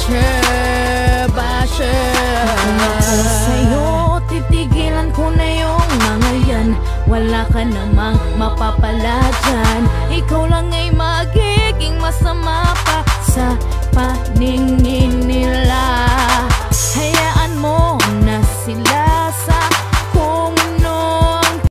basher. Sa'yo, titigilan ko na yung mga yan. Wala ka namang mapapala dyan. Ikaw lang ay magiging masama pa sa paningin nila. Hayaan mo na sila